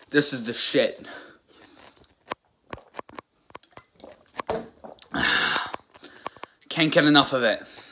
This is the shit. Can't get enough of it.